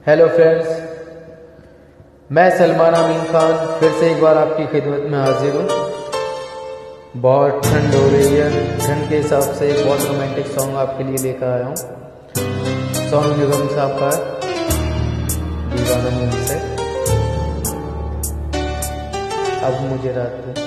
Hello friends, मैं सलमान अमीन खान फिर से एक बार आपकी खिदमत में हाजिर हूँ। बहुत ठंड हो रही है, ठंड के हिसाब से एक बहुत रोमांटिक सॉन्ग आपके लिए लेकर आया हूँ। सॉन्ग निगम साहब का है, दीवाना मूवी से। अब मुझे रात में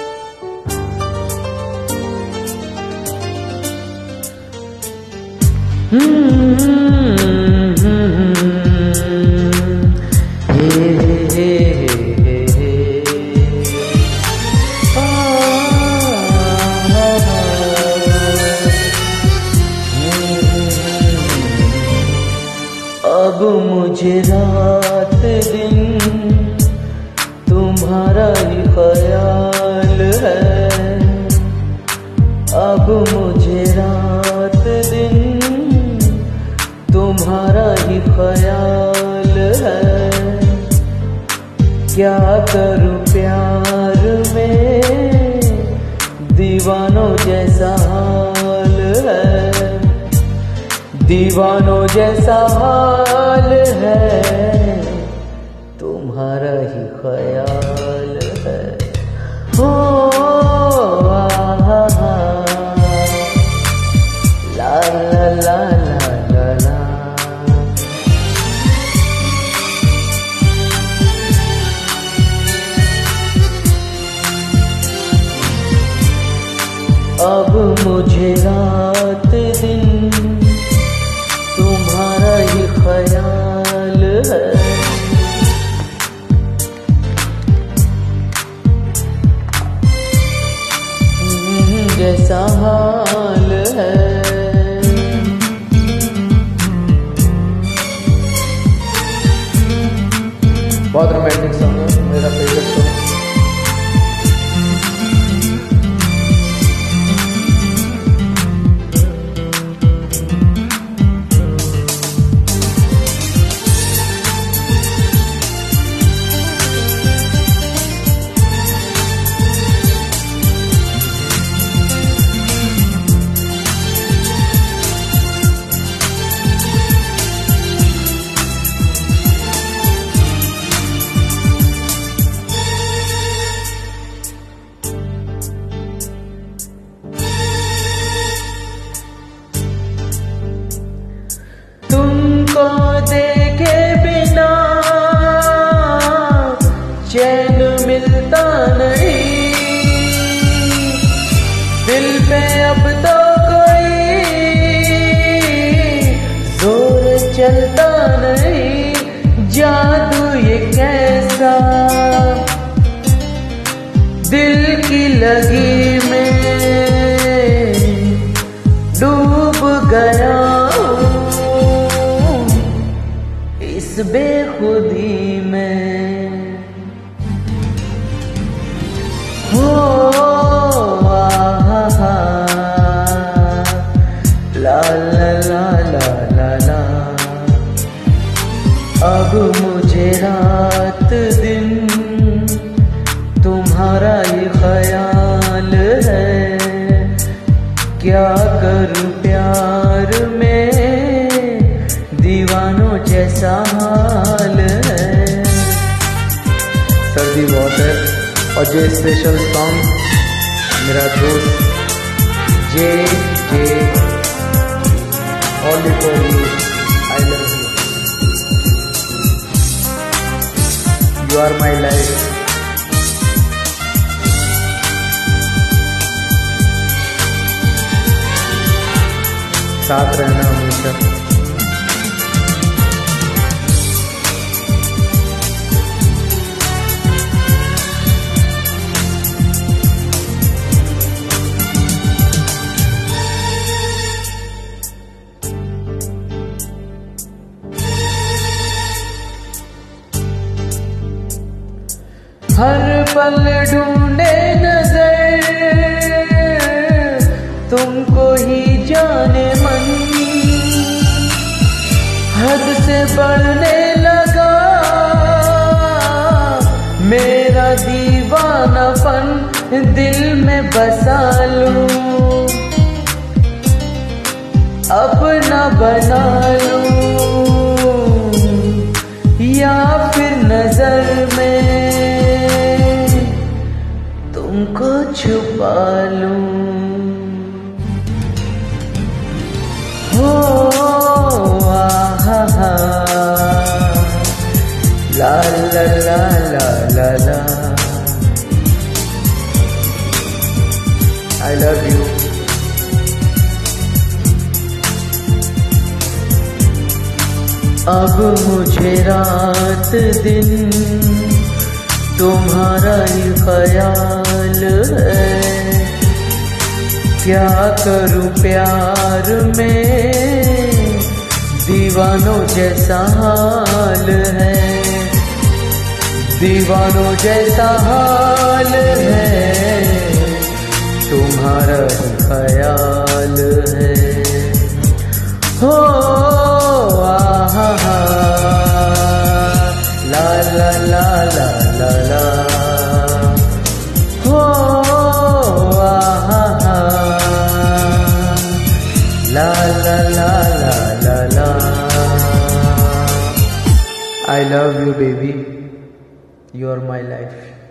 अब मुझे रात दिन तुम्हारा ही ख्याल है। अब मुझे रात दिन तुम्हारा ही ख्याल है। क्या करूं प्यार में दीवानों जैसा हाल है, दीवानों जैसा हाल है। तुम्हारा ही ख्याल है। हो ला ला ला ला ला ला। अब मुझे रात दिन तुम्हारा ही ख्याल है। जैसा हाल है। बहुत रोमांटिक सॉन्ग है, मेरा फेवरेट सॉन्ग। तुमको देखे बिना चैन मिलता नहीं। दिल पे अब तो कोई जोर चलता नहीं। जादू ये कैसा दिल की लगी में डूब गया इस बेखुदी में। हो ला ला ला ला ला ला। अब मुझे रात दिन तुम्हारा ही ख्याल है। क्या करूं प्यार में दीवानों जैसा हाल है। सर्दी बहुत है और ये स्पेशल सॉन्ग मेरा दोस्त जे only for you, I love you, you are my life. साथ रहना हमेशा। हर पल ढूंढे नजर तुमको ही जाने मन। हद से बढ़ने लगा मेरा दीवानापन। दिल में बसा लूं अपना बना लूं। छुपा लूं। हो आहा हा, ला ला ला ला ला ला। I love you. अब मुझे रात दिन तुम्हारा ही ख्याल है। क्या करूं प्यार में दीवानों जैसा हाल है। दीवानों जैसा हाल है, तुम्हारा ही ख्याल है। हो आहा हा, ला ला ला ला ला ला। हो आहा हा, ला ला ला ला ला ला। I love you, baby. You are my life.